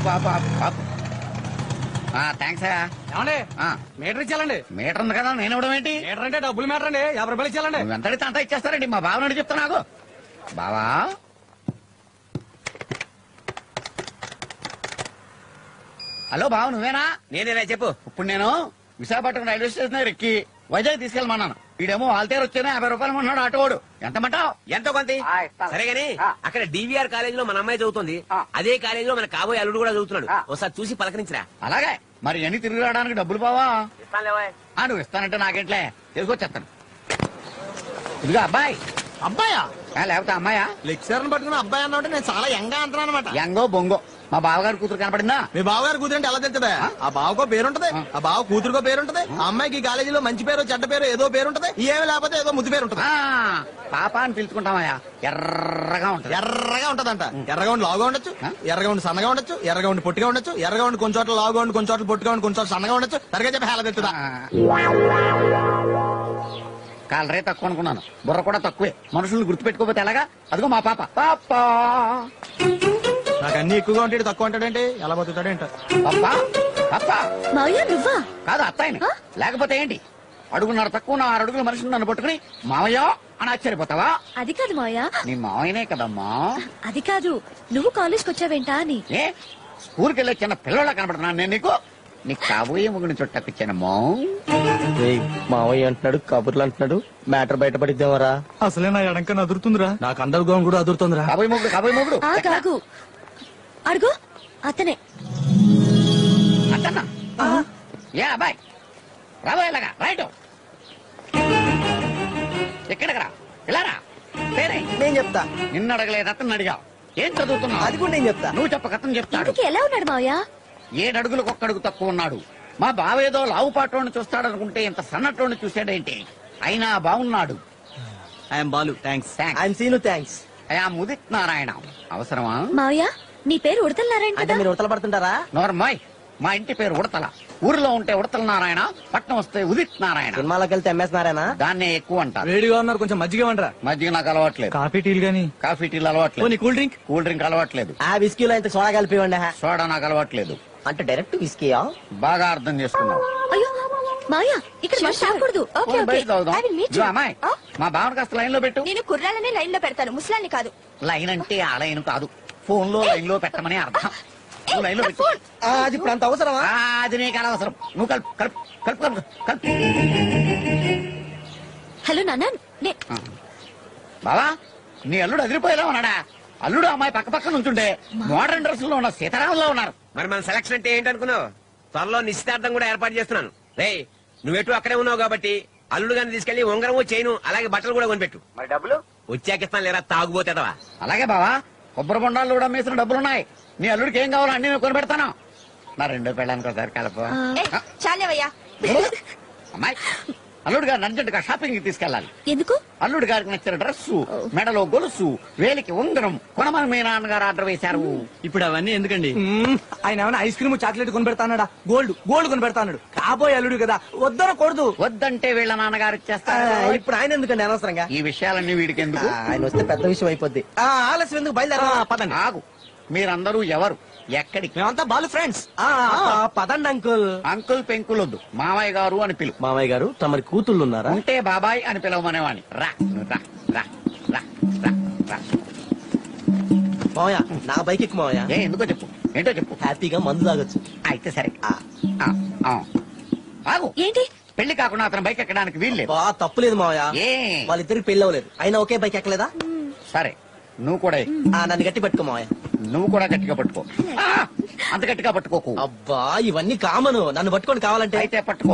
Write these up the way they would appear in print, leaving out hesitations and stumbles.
Thanks. ఏమండి metre ఇచ్చాలండి. Metre ఉంది కదా, నేను ఇవ్వడం ఏంటి? మీటర్ అంటే డబ్బులు మీటర్ అండి, 50 రూపాయలు ఇచ్చాలండి. నువ్వు ఎంత అడిగితే అంత ఇచ్చేస్తారండి. మా బావనాడు చెప్తా నాకు. బావా హలో బావ, నువ్వేనా? నేనేనా చెప్పు. ఇప్పుడు నేను విశాఖపట్నం రైల్వే స్టేషన్ దగ్గర ఎక్కి వైజాగ్ తీసుకెళ్ళమన్నాను. ఈడేమో వాల్తేరు వచ్చానే 50 రూపాయలు అన్నాడు ఆటోవాడు. ఎంతమంటావు? ఎంతో కొంత సరే గానీ అక్కడ డివిఆర్ కాలేజ్ లో మన అమ్మాయి చదువుతుంది. అదే కాలేజ్ లో మన కాబోయే అల్లుడు కూడా చదువుతున్నాడు. ఒకసారి చూసి పలకరించరా. అలాగే. మరి ఎన్ని తిరిగి రావడానికి డబ్బులు బావా? నువ్వు ఇస్తానంటే నాకేంట్లే, తీసుకొచ్చేస్తాను. ఇదిగా అబ్బాయి. అబ్బాయా? లేకపోతే అమ్మాయా? లెక్చర్ పట్టుకుని అబ్బాయి అన్నా నేను చాలా యంగా అంటున్నా అనమాట. యంగో బొంగో. మా బావగారు కూతురు కనపడిందా? మీ బావగారు కూతురు అంటే ఎలా తెలుస్తుందా? ఆ బావకో పేరుంటది, ఆ బావ కూతురుకో పేరుంటది. ఆ అమ్మాయికి కాలేజీలో మంచి పేరు చెడ్డ పేరు ఏదో పేరుంటది. ఏమి లేకపోతే ఏదో ముద్దు పేరు ఉంటది. పాప అని పిలుచుకుంటామయ్యా. ఎర్రగా ఉంటది. ఎర్రగా ఉంటదంట. ఎర్రగా ఉండి లావుగా ఉండొచ్చు, ఎర్రగా ఉండి సన్నగా ఉండొచ్చు, ఎర్రగా ఉండి పొట్టిగా ఉండొచ్చు, ఎర్రగా ఉండి కొంచెం చోట్ల లావుగా ఉండి కొంచెం చోట్ల పొట్టిగా ఉండి కొంచెం సన్నగా ఉండొచ్చు. సరిగా చెప్పి హేళ తెలుస్తుందా? కాలరే తక్కువ అనుకున్నాను, బుర్ర కూడా తక్కువే. మనుషుల్ని గుర్తుపెట్టుకోకపోతే ఎలాగా? అదిగో మా పాప. పాప నాకు అన్ని ఎక్కువగా ఉంటాడు, తక్కువ ఉంటాడేంటి? ఎలా బతుకుతాడేంట? పాపా పాపా మావయ్య నువ్వా? కాదు, అత్తాయిని. లేకపోతే ఏంటి? అడుగున్నర తక్కువ 6 అడుగుల మనిషిని నన్ను పట్టుకుని మావయ్య అని ఆశ్చర్యపోతావా? అది కాదు మావయ్య. నీ మావయ్యనే కదమ్మా. అది కాదు, నువ్వు కాలేజ్కి వచ్చావేంటా అని. ఏ స్కూల్కి వెళ్ళే చిన్న పిల్లలా కనపడుతున్నాను నేను నీకు? నీకు కాబోయే ముగ్గుని చుట్టపిచ్చానమ్మా. మావయ్య అంటున్నాడు, కబుర్లు అంటున్నాడు. మ్యాటర్ బయటపడిద్దామరా? అసలే నా ఎడంకన్నా అదురుతుందిరా. నాకు అండర్ గ్రౌండ్ కూడా అదురుతుందిరా. కాబోయే ముగ్గుడు, కాబోయే ముగ్గుడు. కాగు అడుగు, అతనే. అతన్నా? ఏ అబ్బాయి రాబోయేలాగా రైట్ ఎక్కడికి రా, ఇలా రా. పేరే నేను చెప్తా. నిన్ను అడగలేదు, అతను అడిగా. ఏం చదువుతున్నావు? అది కూడా నేను చెప్తా. నువ్వు చెప్పక అతను చెప్తాడు. ఇంతకీ ఎలా ఉన్నాడు మావయ్య? 7 అడుగులకు 1 అడుగు తక్కువ ఉన్నాడు. మా బావేదో లావుపాటోని చూస్తాడనుకుంటే ఇంత సన్నటోని చూసాడేంటి? అయినా బాగున్నాడు. I'm Balu, thanks. I'm Seenu, thanks. అయా ముదిత్ నారాయణ. అవసరమా? మావయ్య నీ పేరు ఉడతల్లారాయణ కదా? మీరు ఉడతలు పడుతుంటారా? నోర్మాయ్, మా ఇంటి పేరు ఉడతల. ఊరిలో ఉంటే ఉడతల నారాయణ, పట్నం వస్తే ఉదిత్ నారాయణ. సినిమాలోకి వెళ్తే ఎంఎస్ నారాయణ. దాన్నే ఎక్కువ అంటారు. వేడిగా ఉన్నారు, కొంచెం మజ్జిగ వండరా. మజ్జిగ నాకు అలవాట్లేదు. కాఫీ టీలు గానీ? కాఫీ టీలు అలవాట్లేదు. Cool drink? కూల్ డ్రింక్ అలవాట్లేదు. ఆ విస్కీలో ఇంత సోడా కలిపి ఇవ్వండి. సోడా నాకు అలవాట్లేదు. అంటే డైరెక్ట్ విస్కీయా? బాగా అర్థం చేసుకున్నావు. అయ్యో మావయ్య, ఇక్కడ మంచి రాకూడదు. Okay okay, I will meet you. అమ్మాయి, మా బావని కాస్త లైన్ లో పెట్టు. నేను కుర్రాళ్ళనే లైన్ లో పెడతాను, ముసలాన్ని కాదు. లైన్ అంటే ఆ లైన్ కాదు, ఫోన్ లో లైన్ లో పెట్టమని అర్థం. నువ్వు లైన్ లో పెట్టు. అది ఇప్పుడు అంత అవసరమా? అది నీకు అనవసరం. నువ్వు కలుపు కలుపు కలుపు కలుపు కలుపు. హలో నాన్న, బావా నీ అల్లుడు అదిరిపోయేలా ఉన్నాడా? అల్లుడు అమ్మాయి పక్క పక్క నుంచుంటే మోడర్న్ డ్రెస్ లో ఉన్న సీతారాంలో ఉన్నారు. మరి మన సెలక్షన్ అంటే ఏంటనుకున్నావు? త్వరలో నిశ్చితార్థం కూడా ఏర్పాటు చేస్తున్నాను. రే నువ్వెటు అక్కడే ఉన్నావు కాబట్టి అల్లుడు గారిని తీసుకెళ్లి ఉంగరము చైను అలాగే బట్టలు కూడా కొనిపెట్టు. మరి డబ్బులు వచ్చాకిస్తాను లేరా, తాగుపోతేదవా. అలాగే బావా, కొబ్బరి బొండాలు కూడా అమ్మేసిన డబ్బులున్నాయి. నీ అల్లుడికి ఏం కావాలో అన్ని నేను కొనిపెడతాను. నా 2 పెళ్ళానికి ఒకసారి కలప. చాలేవయ్యా. అమ్మాయి, అల్లుడు గారిని అర్జెంట్ గా షాపింగ్ కి తీసుకెళ్ళాలి. ఎందుకు? అల్లుడు గారికి నచ్చిన డ్రెస్సు, మెడలో గొలుసు, వేలికి ఉంగరం కొనమని మీ నాన్నగారు ఆర్డర్ వేశారు. ఇప్పుడు అవన్నీ ఎందుకండి? ఆయన ఏమైనా ఐస్ క్రీమ్ చాక్లెట్ కొనిపెడతాడా? గోల్డ్ కొనిపెడతాడు. కాబోయే అల్లుడు కదా, వద్దనకూడదు. వద్దంటే వీళ్ళ నాన్నగారు ఇచ్చేస్తారు. ఇప్పుడు ఆయన ఎందుకండి అనవసరంగా? ఈ విషయాలన్నీ వీడికి ఎందుకు? ఆయన వస్తే పెద్ద విషయం అయిపోద్ది. ఆలస్యం ఎందుకు, బయలుదేరా. పదండి. ఆగు, మీరందరూ ఎవరు, ఎక్కడికి? మేమంతా బాలు ఫ్రెండ్స్. పదండి అంకుల్. అంకుల్ పెంకుల్ వద్దు, మామయ్య గారు అని పిలు. మామయ్య గారు, తమరి కూతుళ్ళు ఉన్నారా? ఉంటే బాబాయ్ అని పిలవమనేవాణ్ణి. రా రా రా రా రా రా. మామయ్య, నా బైక్ ఎక్కు మామయ్య. ఎందుకో చెప్పు, ఏంటో చెప్పు. హ్యాపీగా మందు తాగొచ్చు. అయితే సరే. ఆగు. ఏంటి? పెళ్లి కాకుండా అతను బైక్ ఎక్కడానికి వీల్లేదు. తప్పులేదు మామయ్య, ఏ వాళ్ళిద్దరికి పెళ్లి అవ్వలేదు, అయినా ఒకే బైక్ ఎక్కలేదా? సరే, నువ్వు కూడా నన్ను గట్టి పట్టుకో మామయ్య. నువ్వు కూడా గట్టిగా పట్టుకో. అంత గట్టిగా పట్టుకోకు. అబ్బా, ఇవన్నీ కామను, నన్ను పట్టుకొని కావాలంటే. అయితే పట్టుకో.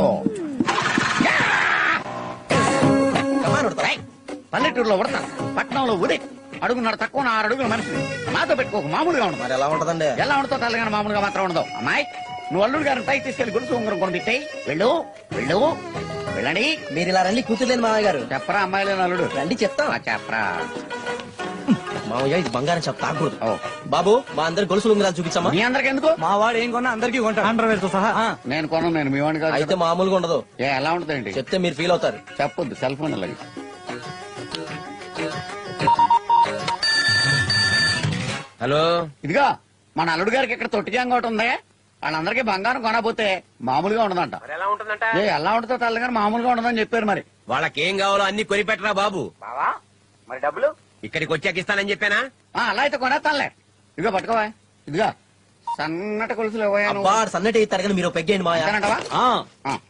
పల్లెటూరులో ఉడతా, పట్టణంలో ఉదయ్. అడుగున్నర తక్కువ 6 అడుగుల మనిషి. నాతో పెట్టుకోకు, మామూలుగా ఉండదు. మరి ఎలా ఉంటదండి? ఎలా ఉండతో తెల్లగానే మామూలుగా మాత్రం ఉండదు. అమ్మాయి, నువ్వు అల్లుడు గారిని పైకి తీసుకెళ్లి గుడుసు ఉంగరం కొనిపెట్టాయి. వెళ్ళు వెళ్ళు వెళ్ళండి. మీరు ఇలా రండి, కూతురులేని మామయ్య గారు. చెప్పరా అమ్మాయి లేని అల్లుడు? రండి చెప్తా. చెప్పరా మామయ్య, ఇది బంగారం చెప్తా తాగకూడదు. బాబు, మా అందరి గొలుసులు ఉంగరాలు చూపించమ్మా. మీ అందరికి ఎందుకు? మా వాడు ఏం కొన్నా అందరికీ కొంటాడు, అండర్వేర్ తో సహా. నేను కొను, నేను మీ వాడిని కాదు. అయితే మామూలుగా ఉండదు. ఎలా ఉంటదండి? చెప్తే మీరు ఫీల్ అవుతారు. చెప్పొద్దు, సెల్ ఫోన్ అలాగే. హలో, ఇదిగా మన అల్లుడు గారికి ఇక్కడ తొట్టిజాంగ ఒకటి ఉంది, వాళ్ళందరికీ బంగారం కొనకపోతే మామూలుగా ఉండదంట. మరి ఎలా ఉంటుందంట? ఎలా ఉంటుందో తెల్లగాని మామూలుగా ఉండదని చెప్పారు మరి. వాళ్ళకేం కావాలో అన్ని కొనిపెట్టరా బాబు. బావా మరి డబ్బులు ఇక్కడికి వచ్చాక ఇస్తానని చెప్పానా? అలా అయితే కొనేస్తానులే. ఇదిగో పట్టుకోవా, ఇదిగా సన్నటి కొలుసులు ఇవ్వయా నువ్వు. అబ్బా సన్నటి తరగని మీరు పెగ్గేయండి మాయా. అంతేనంటావా? ఆ. ఆ.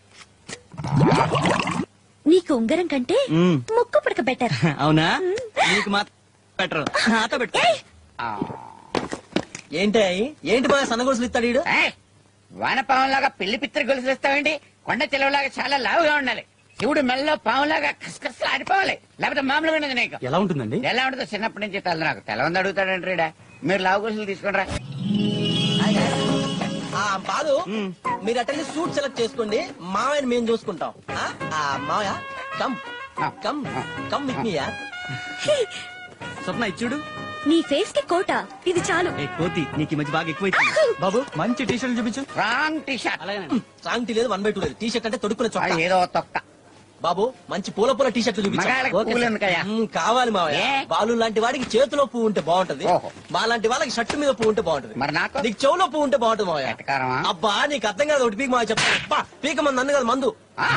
నీకు ఉంగరం కంటే ముక్కు పుడక బెటర్. అవునా? నీకు మాత్రం బెటర్. నాతో పెట్టు. ఆ. ఏంటి మాయా సన్న గొలుసులు ఇస్తాడు ఈడు? ఏయ్, వానపావంలాగా పెళ్లి పిత్తరి గొలుసులు ఇస్తావేంటి? కొండ చెలవులాగా చాలా లావుగా ఉండాలి. శివుడు మెల్లో పావులాగా కసకస ఆడిపోవాలి, లేకపోతే మామూలుగా ఉండదు నీకు. ఎలా ఉంటుందండి? ఎలా ఉంటుందో చిన్నప్పటి నుంచి తెల్ల నాకు తెలవంది అడుగుతాడంటే ఈడ. మీరు లావు గొలుసులు తీసుకుంటారా? బాలు మీరు అటెండ్ సూట్ సెలెక్ట్ చేసుకోండి, మావయ్యని మేము చూసుకుంటాం. మావయ్య come come come with me యార్. స్వప్న ఇచ్చుడు. నీ ఫేస్ కి కోట ఇది చాలు. ఏ కోతి, నీకు ఈ మధ్య బాగా ఎక్కువ బాబు. మంచి టీ షర్ట్ చూపించు. Wrong T shirt. సాంగ్ టీ లేదు, 1/2 లేదు. టీ షర్ట్ అంటే తొడుక్కునే చొక్కా. ఏదో తొక్క. బాబు మంచి పూల టీ షర్ట్లు మగాళ్ళకి పూలు ఎందుకయ్యా? కావాలి మావయ్య. ఏ? బాలు లాంటి వాడికి చేతిలో పువ్వు ఉంటే బాగుంటది, ఓహో. మా లాంటి వాళ్ళకి షర్ట్ మీద పువ్వు ఉంటే బాగుంటది. మరి నాకు నీకు చెవులో పువ్వు ఉంటే బాగుంటుంది మావయ్య. ఎటకారమా? అబ్బా నీకు అర్థం కాదు, ఒకటి పీక మావయ్య చెప్తా. పీక మంది నన్ను కాదు మందు. ఆ.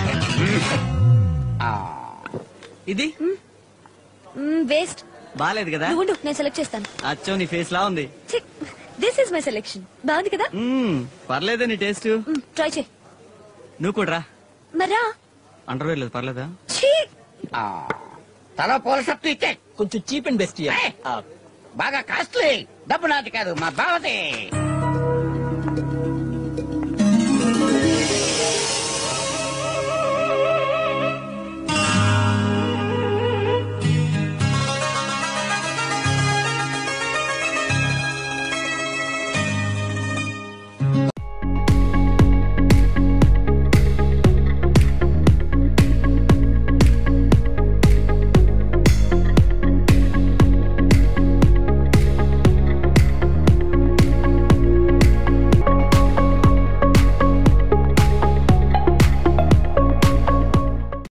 ఆ. ఇది వేస్ట్. బాలేదు కదా? నువ్వు ఉండు, నేను సెలెక్ట్ చేస్తాను. అచ్చో నీ ఫేస్ లా ఉంది. This is my selection. బాగుంది కదా? పర్లేదే నీ టేస్ట్. ట్రై చేయి. నువ్వు కూడా రా. మరా అండర్వేర్ లేదు, పర్లేదా? ఆ. తల పూల షర్ట్ ఇచ్చే. కొంచెం చీప్ అండ్ బెస్ట్. బాగా కాస్ట్లీ. డబ్బు నాది కాదు, మా బావది.